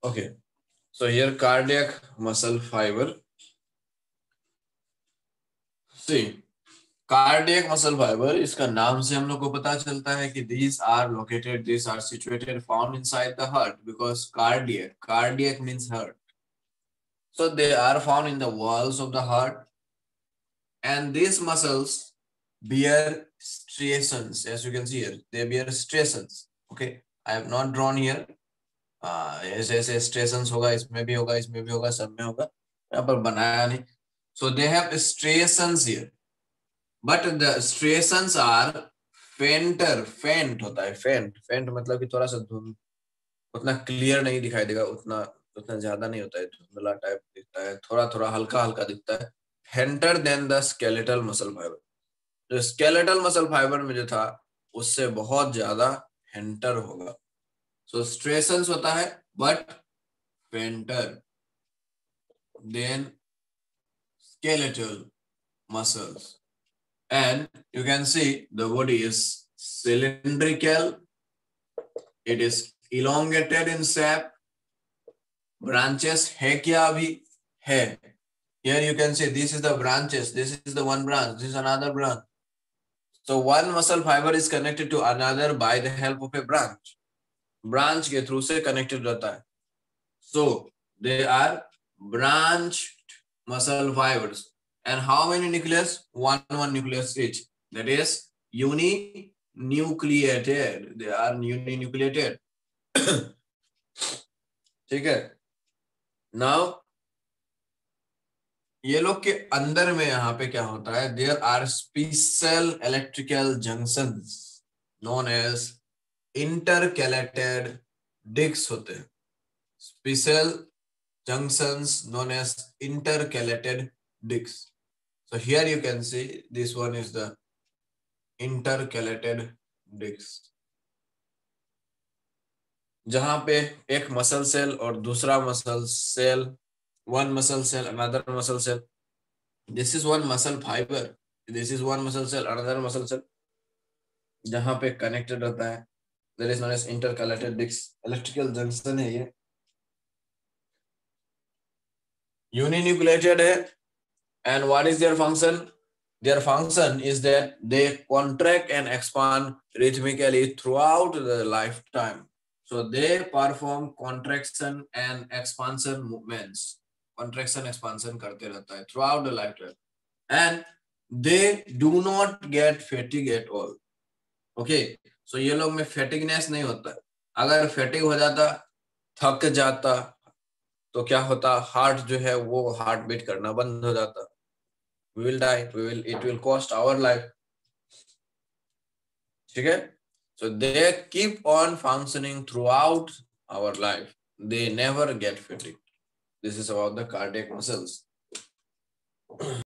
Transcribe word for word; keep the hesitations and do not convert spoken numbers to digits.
Okay, so here cardiac muscle fiber. See, cardiac muscle fibre, इसका नाम से हम लोग को पता चलता है कि these are located, these are situated, found inside the heart, because cardiac, cardiac means heart. So they are found in the walls of the heart, and these muscles bear striations, as you can see here. They bear striations. Okay, I have not drawn here. uh, ऐसे ऐसे striations होगा, इसमें भी होगा, इसमें भी होगा, सब में होगा, यहाँ पर बनाया नहीं. So they have striations here. But the striations are fainter, faint होता है, faint, faint मतलब कि थोड़ा सा धुंध, उतना क्लियर नहीं दिखाई देगा, उतना उतना ज्यादा नहीं होता है, धुंधला टाइप दिखता है, थोड़ा थोड़ा हल्का हल्का दिखता है. fainter than the skeletal muscle fiber. जो skeletal muscle fiber में जो था उससे बहुत ज्यादा fainter होगा. So striations होता है but fainter than skeletal muscles. And you can see the body is cylindrical. It is elongated in shape. Branches है क्या अभी है. Here you can see this is the branches. This is the one branch. This is another branch. So one muscle fiber is connected to another by the help of a branch. Branch के through से connected रहता है. So they are branched muscle fibers. And how many nucleus? One one nucleus each. That is uninucleated. They are uninucleated. ठीक है. Now ये लोग के अंदर में यहाँ पे क्या होता है? There are special electrical junctions known as intercalated discs होते हैं. Special junctions known as intercalated discs. So here you can see this one is the intercalated discs. जहां पे एक मसल सेल और दूसरा muscle cell, one muscle cell, another muscle cell. This is one muscle fiber. This is one muscle cell, another muscle cell. जहां पे connected रहता है. That is known as intercalated discs. Electrical junction है ये. Uninucleated है. And what is their function? Their function is that they contract and expand rhythmically throughout the lifetime. So they perform contraction and expansion movements. Contraction, expansion करते रहता है throughout the lifetime. And they do not get fatigue at all. Okay, so ये लोग में fatigueness नहीं होता. अगर fatigue हो जाता, थक जाता, तो क्या होता? हार्ट जो है वो हार्ट बीट करना बंद हो जाता. We will die. We will. It will cost our life. Okay? So they keep on functioning throughout our life. They never get fatigued. This is about the cardiac muscles.